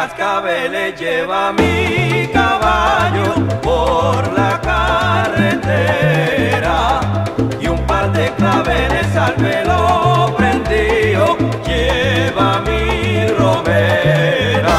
cascabeles lleva mi caballo por la carretera y un par de claveles al velo prendido lleva mi robera.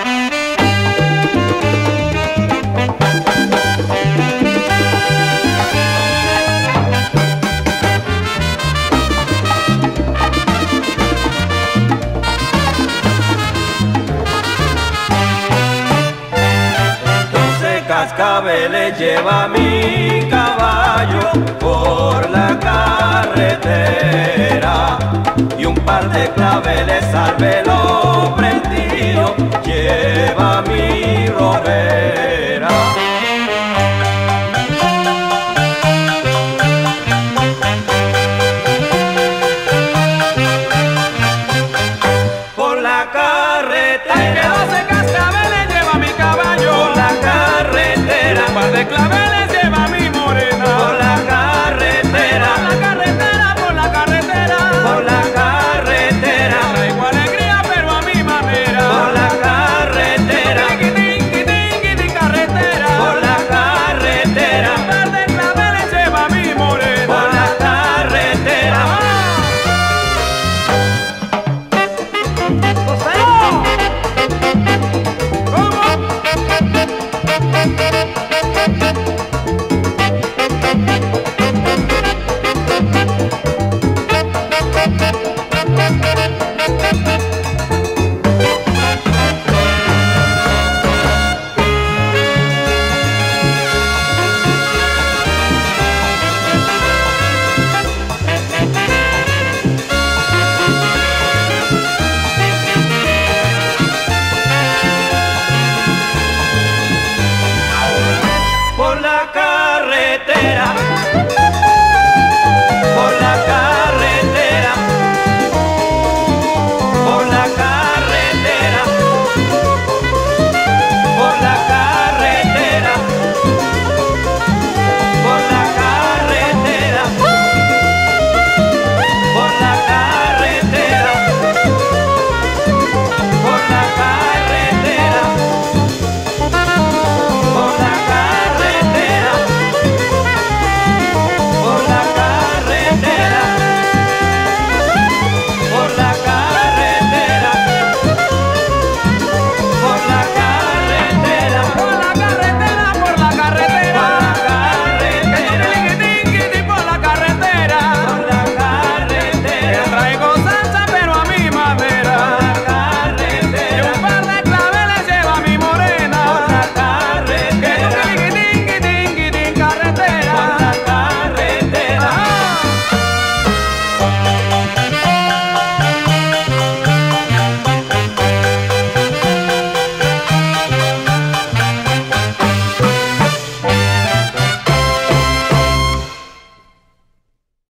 Cascabeles lleva mi caballo por la carretera y un par de claveles al velo prendido lleva mi robera. Por la carretera, 12 cascabeles lleva mi caballo. por la carretera, Un par de claveles lleva mi morena. por la carretera, Por la carretera, por la carretera. por la carretera, Traigo alegría pero a mi manera. por la carretera, Tiqui, carretera. por la carretera, Un par de claveles lleva mi morena. por la carretera. ¡Ah!